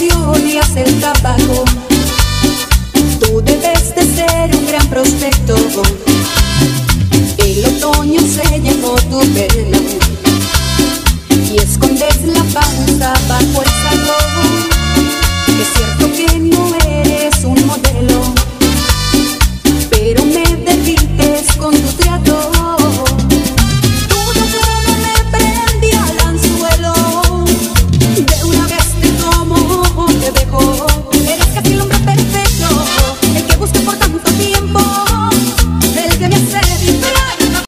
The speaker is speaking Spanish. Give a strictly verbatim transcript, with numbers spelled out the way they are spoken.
adicción y hace el tabaco. Tú debes de ser un gran prospecto. El otoño se llevó tu pelo y escondes la panza bajo el saco. Es cierto